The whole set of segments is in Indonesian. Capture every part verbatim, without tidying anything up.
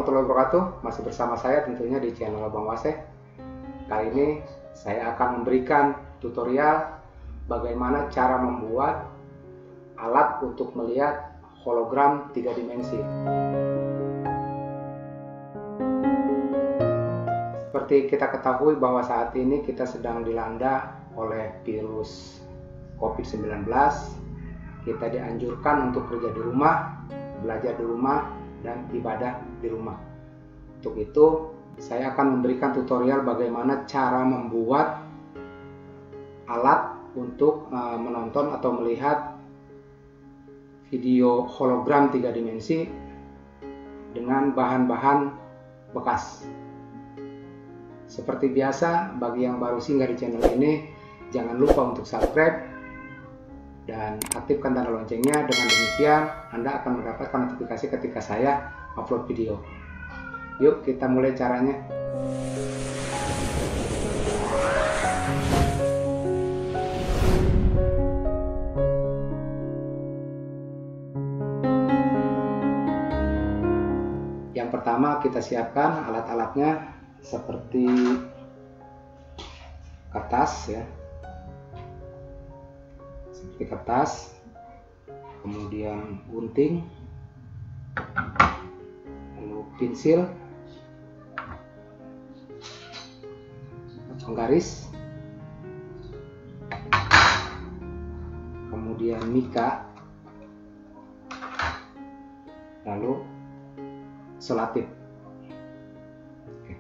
warahmatullahi wabarakatuh. Masih bersama saya tentunya di channel Bang Waseh. Kali ini saya akan memberikan tutorial bagaimana cara membuat alat untuk melihat hologram tiga dimensi. Seperti kita ketahui bahwa saat ini kita sedang dilanda oleh virus covid sembilan belas. Kita dianjurkan untuk kerja di rumah, belajar di rumah, dan ibadah di rumah. Untuk itu, saya akan memberikan tutorial bagaimana cara membuat alat untuk uh, menonton atau melihat video hologram tiga dimensi dengan bahan-bahan bekas. Seperti biasa, bagi yang baru singgah di channel ini, jangan lupa untuk subscribe dan aktifkan tanda loncengnya. Dengan demikian Anda akan mendapatkan notifikasi ketika saya upload video. Yuk kita mulai caranya. Yang pertama kita siapkan alat-alatnya seperti kertas ya. Seperti kertas, kemudian gunting, lalu pensil, penggaris, kemudian mika, lalu selotip. Oke.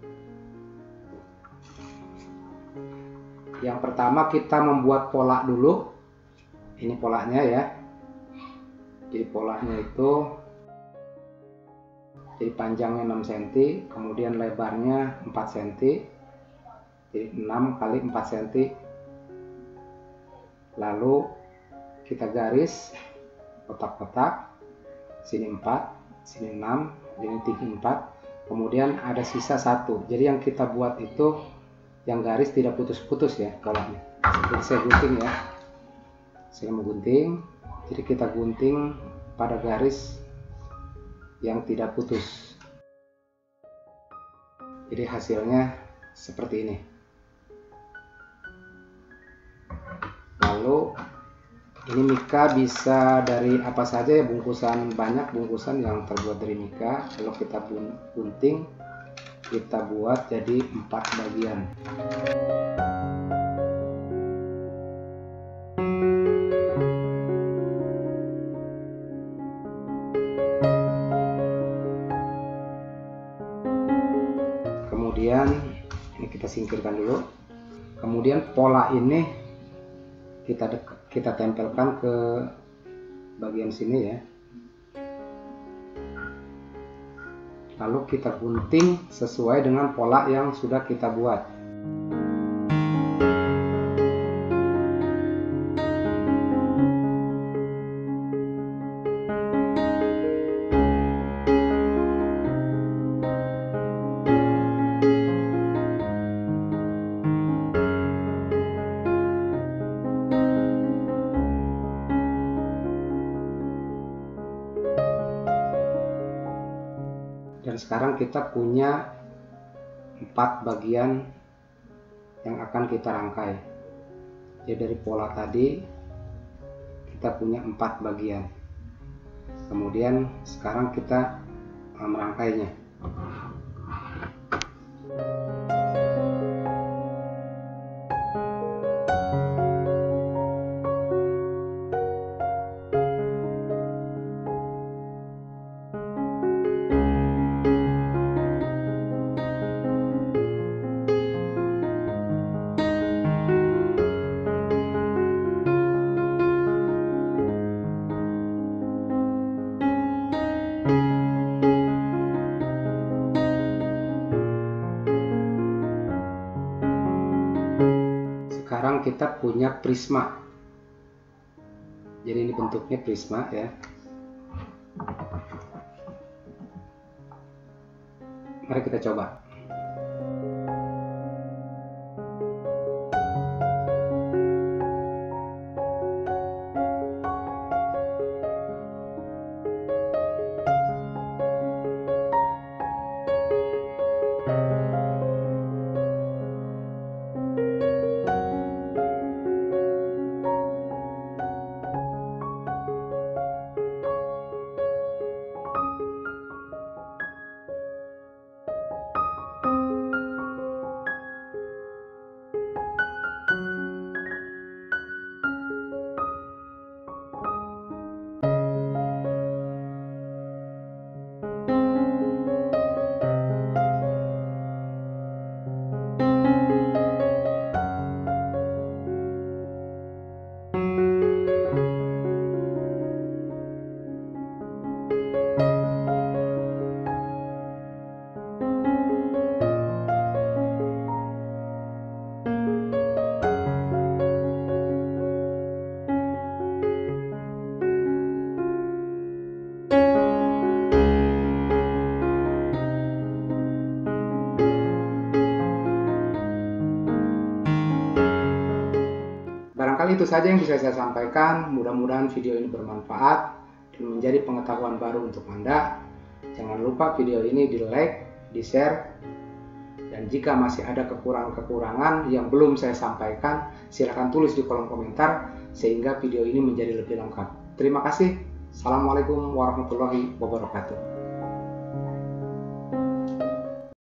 Yang pertama kita membuat pola dulu. Ini polanya ya. Jadi polanya itu jadi panjangnya enam sentimeter, kemudian lebarnya empat sentimeter. Jadi enam kali empat sentimeter. Lalu kita garis kotak-kotak. Sini empat, sini enam, jadi tinggi empat. Kemudian ada sisa satu. Jadi yang kita buat itu yang garis tidak putus-putus ya polanya. Seperti saya gunting ya. Saya mau gunting, jadi kita gunting pada garis yang tidak putus. Jadi hasilnya seperti ini. Lalu ini mika bisa dari apa saja ya, bungkusan banyak bungkusan yang terbuat dari mika. Kalau kita gunting, kita buat jadi empat bagian. Kemudian ini kita singkirkan dulu. Kemudian pola ini kita kita tempelkan ke bagian sini ya. Lalu kita gunting sesuai dengan pola yang sudah kita buat. Dan sekarang kita punya empat bagian yang akan kita rangkai. Jadi dari pola tadi kita punya empat bagian. Kemudian sekarang kita merangkainya. Sekarang kita punya prisma. Jadi ini bentuknya prisma ya. Mari kita coba. itu saja yang bisa saya sampaikan. Mudah-mudahan video ini bermanfaat dan menjadi pengetahuan baru untuk Anda. Jangan lupa video ini di like, di share, dan jika masih ada kekurangan-kekurangan yang belum saya sampaikan, silahkan tulis di kolom komentar sehingga video ini menjadi lebih lengkap. Terima kasih. Assalamualaikum warahmatullahi wabarakatuh.